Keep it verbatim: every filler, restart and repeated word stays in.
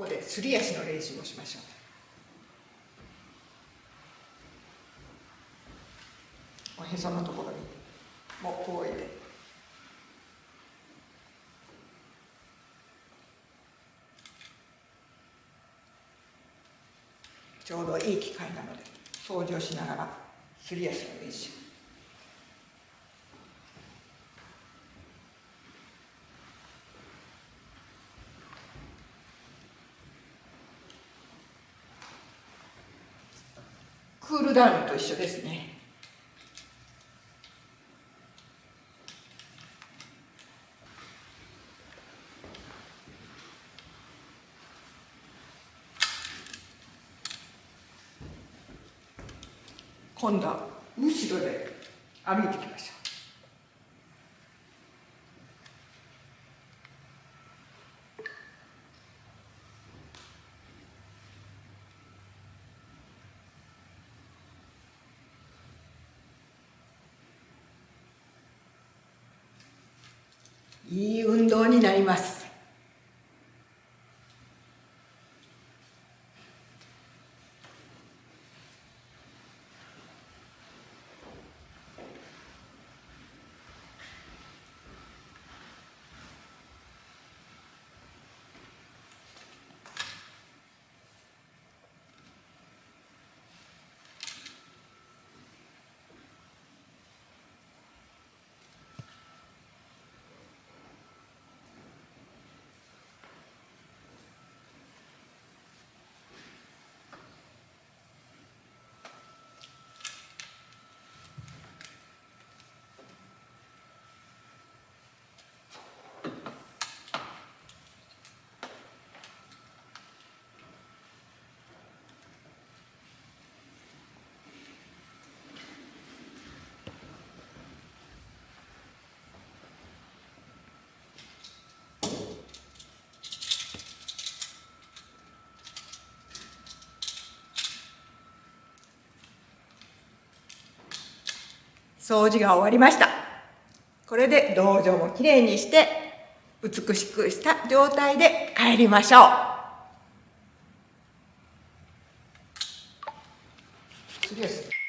こですり足の練習をしましょう。おへそのところにモップを入れ、ちょうどいい機会なので掃除をしながらすり足の練習。クールダウンと一緒ですね。今度は後ろで歩いていきましょう。いい運動になります。掃除が終わりました。これで道場もきれいにして美しくした状態で帰りましょう。次です。